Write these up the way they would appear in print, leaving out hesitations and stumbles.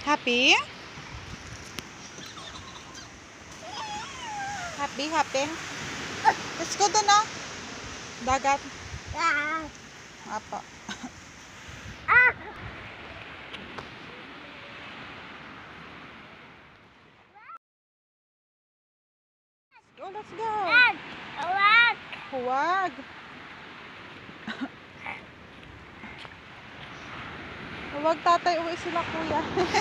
Happy? Happy, happy. Let's go doon na. Dagat. Apa. Oh, let's go. Huwag! Huwag. Huwag tatay, uwi sila kuya.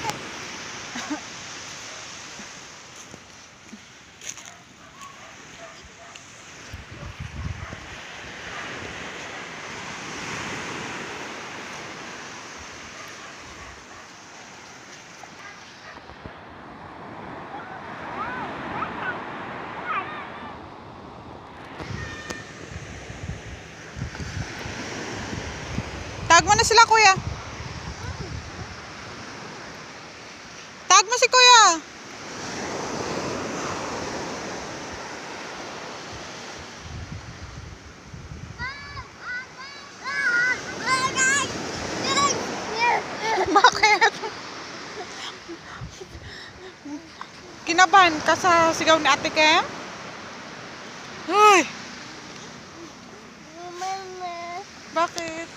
Tag mo na sila kuya. Tag mo si kuya. Bakit? Kinabahan ka sa sigaw ni Ate Kem? Ay, bakit?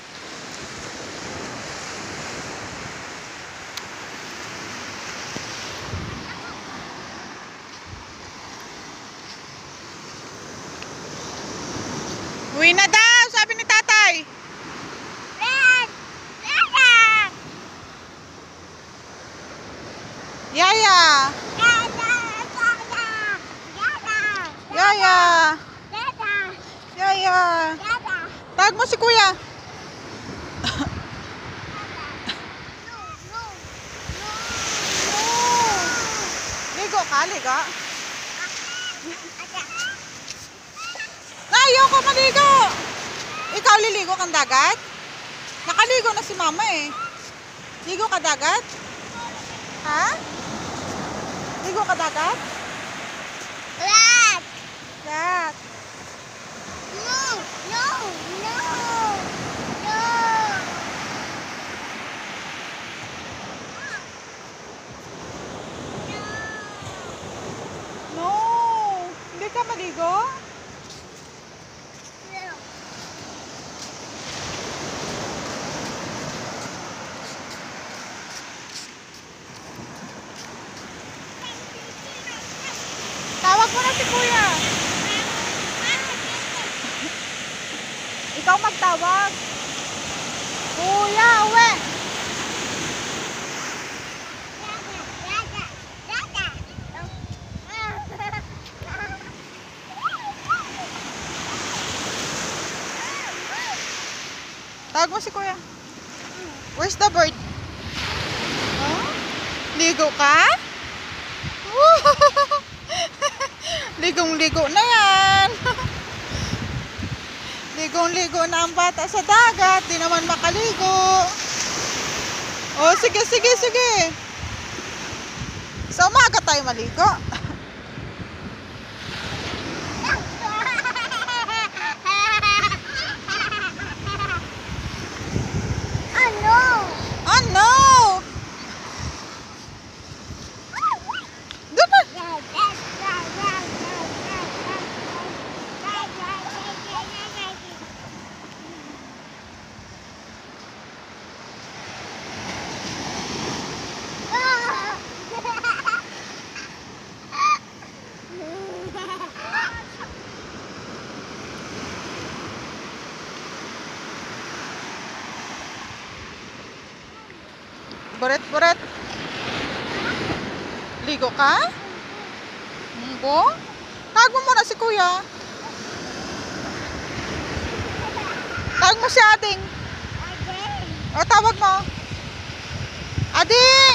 Uwi na daw, sabi ni tatay. Yaya. Yaya. Yaya. Tag mo si kuya. Ligo ka, ligo. Ayoko maligo. Ikaw liligo kang dagat? Nakaligo na si mama eh. Ligo ka dagat? Ha? Ligo ka dagat? Lat. No. Hindi ka maligo? Tawag mo na si kuya. Ikaw magtawag. Kuya, uwi. Tawag mo si kuya. Where's the bird? Oh? Ligo ka? Ligong-ligo na yan. Ligong-ligo na ang bata sa dagat. Di naman makaligo. Oh, sige, sige, sige. Sa umaga tayo maligo. Oh no! Doon na. Buret-buret. Ligo ka? Ligo? Tawag mo muna si kuya. Tawag mo si Ading. O, tawag mo. Ading!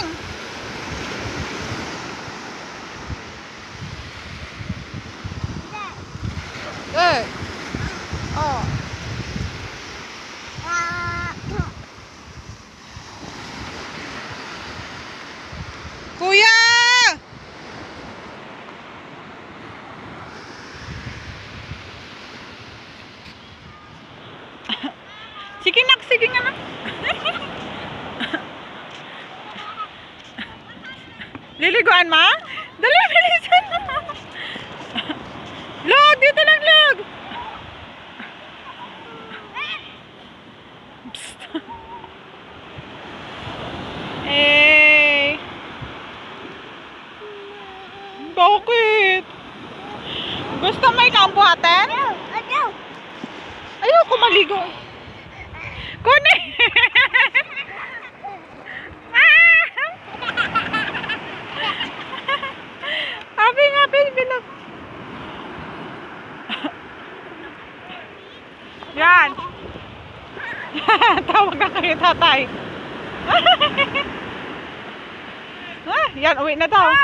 Eh. Oh. Kuya! Sige nak, sige nga nak. Liliguan ma? Dali, bilisan mo. Log, dito lang, log. Psst. Eh. Bakit? Gusto mo ikaw ang buhatin? Ayoko maligo. Kunin. Happy nga, bilog. Yan. Tawag ka kay tatay. Yan, uwi na daw.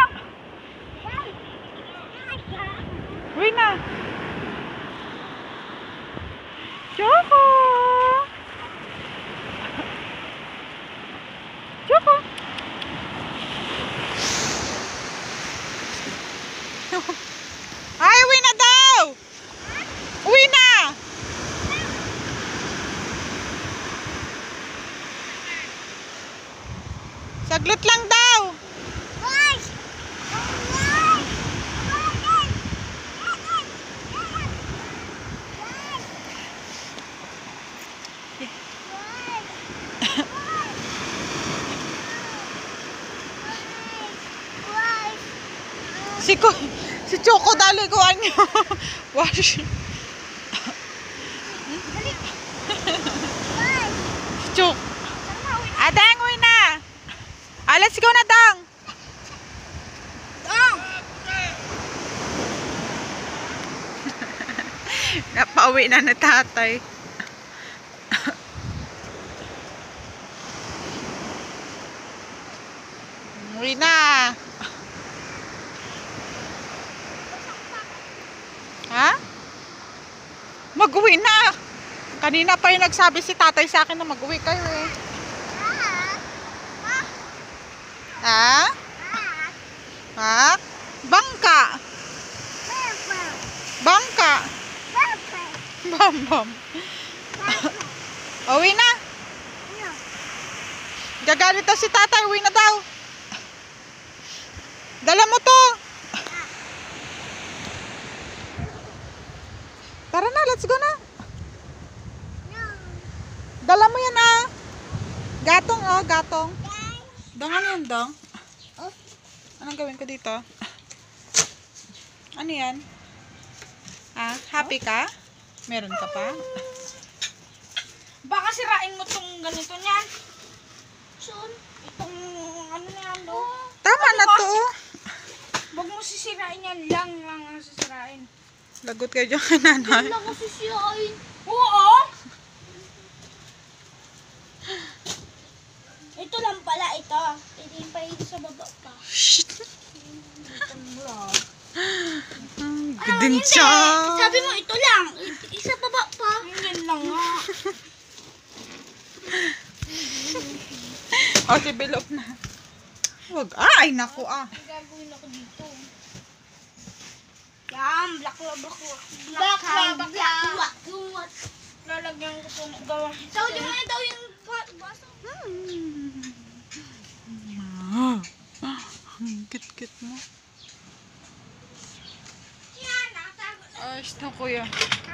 Uwi na. Choco. Choco. Ay, uwi na daw. Uwi na. Saglit lang daw. Si Choco dali ko anyo. Wash. Si Choco. Adang, uwi na. Let's go na, Dang. Napauwi na na tatay. Uwi na. Ha? Mag-uwi na. Kanina pa yung nagsabi si tatay sa akin na mag-uwi kayo eh. Ha? Ha? Bangka. Bangka. Bam. Uwi na. Gagalit daw si tatay. Uwi na daw. Dala mo to. Tara na, let's go na. Dala mo yan ah. Gatong oh, gatong. Dong, ano yan, Dong? Anong gawin ko dito? Ano yan? Ah, happy ka? Meron ka pa? Baka sirain mo tong ganito niyan. Soon, itong ano na yan, no? Tama na to. Huwag mo sisirain yan lang ang sisirain. Lagot kayo dyan kay nanay. Hindi lang ko sisirain. Oo! Ito lang pala, ito. Hindi pa ito sa baba pa. Shit. Hindi. Gidin siya. Sabi mo, ito lang. Isa baba pa. Yan lang nga. O, si Bilog na. Wag. Ay, naku ah. May gagawin ako dito. Yan, bakla. Lalagyan ko ito ng gawa. Saudi mo na daw yung baso. Kit-kit mo. Yan, nakatago na. Ayos na kuya.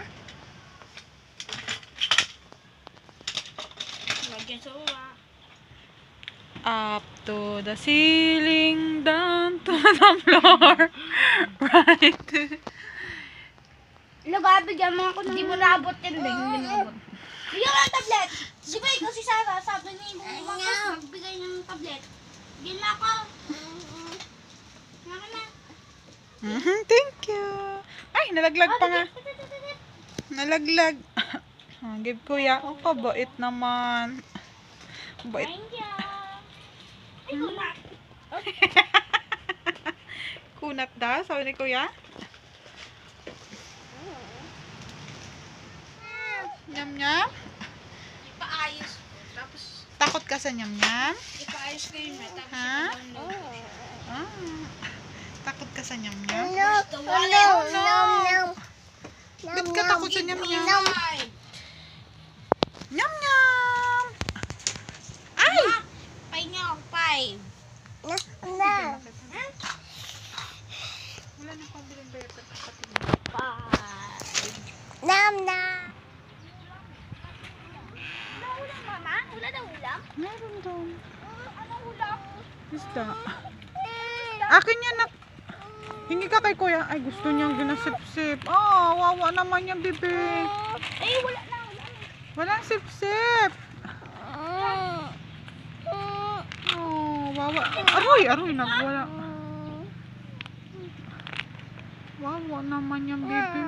Lagyan sa uwa. Up to the ceiling, down to the floor. Right. Diba, bigyan mo ako ng... Hindi mo naabot yan, Beng. Hindi mo naabot. Bigyan mo ng tablet. Di ba ikaw si Sarah, sabi ni Marcos, magbigay ng tablet. Bigyan mo ako. Naka na. Thank you. Ay, nalaglag pa nga. Nalaglag. Give kuya. Oh, pabait naman. Bait. Thank you. Ay, kunat. Kunat daw, sabi ni kuya. Nyam-nyam. Ipaayos. Tapos, Takot ka sa nyam-nyam? ipaayos ko yun. Tapos, Ha? Ah, takot ka sa nyam-nyam? no. Ba't ka takot sa nyam-nyam? Nyam-nyam! Ay! Pahinga ako, 5. Sige, bakit? Anong hula? Isda. Akin yan, nak. Hingi ka kay kuya. Ay, gusto niyang ginasip-sip. Oh, wawa naman yung bebe. Wala na. Walang sip-sip. Oh, wawa. Aroy, nagwala. Wawa naman yung bebe.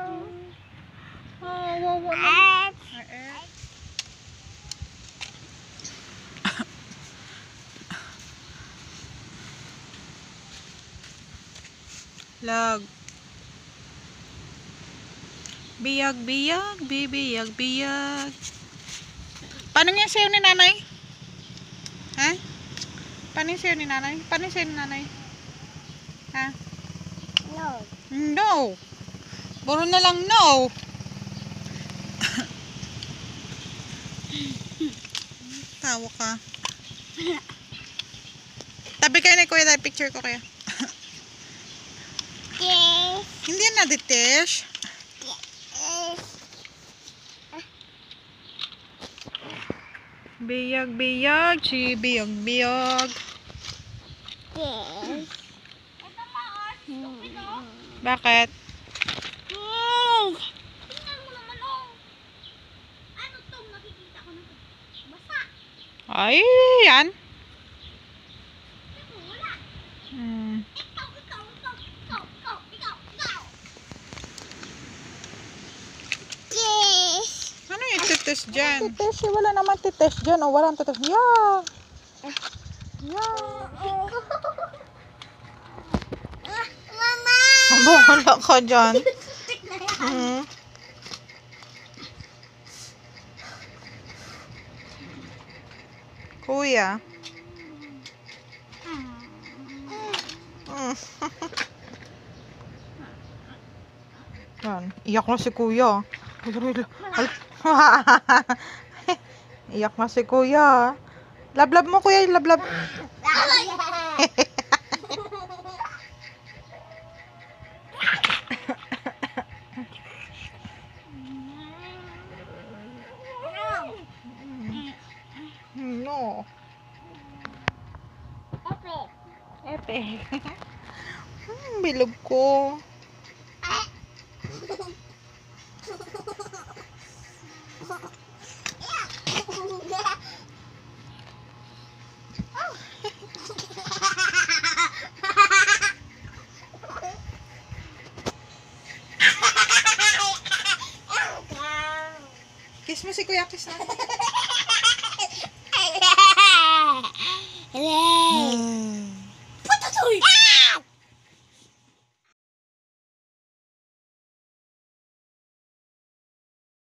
Oh, wawa naman. Lag. Biyag, bibiyag. Paano yung sayo ni nanay? Ha? Paano yung sayo ni nanay? Paano yung sayo ni nanay? Ha? No. No. Puro na lang no. Tawa ka. Tabi kayo ni kuya, tayo picture ko kaya. Yes. Hindi na ditesh. Biyag, si biyag. Yes. Ito maas. Stupid oh. Bakit? Tingnan mo naman oh. Ano to? Nakikita ko na to. Basa. Ay, yan. Ito, wala. Ikaw. Yes. Ano yung tites dyan? Tites, wala naman tites dyan. O, walang tites. Yeah. Mama. Wala ka dyan. Kuya. Yan. Iyak na si kuya. Iyak na si kuya. Lablab mo kuya, lablab. No. Epe. Bilog ko. Kiss mo si kuya, kiss na.